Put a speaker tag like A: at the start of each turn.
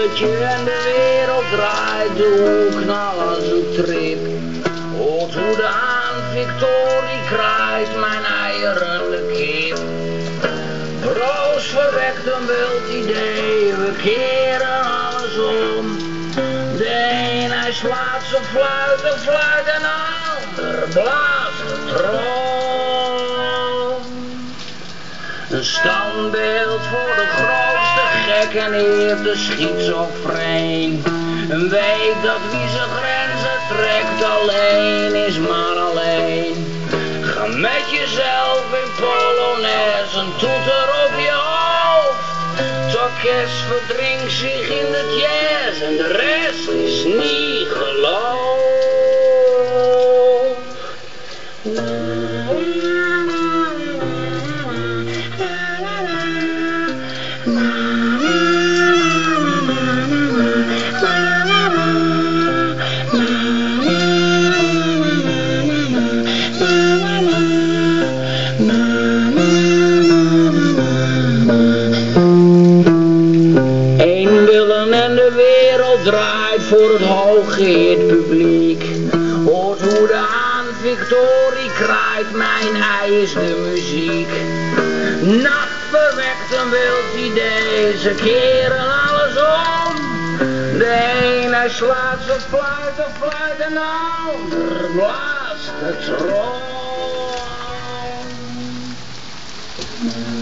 A: balletje en de wereld draait de hoek naar als een trip. Hoort hoe de haan Victorie kraait, mijn eierende kip. Roos verwekt een wild idee, we keren alles om. De een hij slaat zijn fluit en de ander blaast de trom. Een standbeeld voor de grootste gek en eer de schizofreen. En weet dat wie zijn grenzen trekt alleen is maar alleen. Ga met jezelf in Polonaise, een toeter op je hoofd. Het orkest verdrinkt zich in de jazz en de rest is niet geloof. Draait voor het hooggeëerd publiek. Hoort hoe de haan Victorie kraait, mijn ei is de muziek. Nacht verwekt een wild idee, ze keren alles om. De een hij slaat zijn fluit en de ander blaast het trom.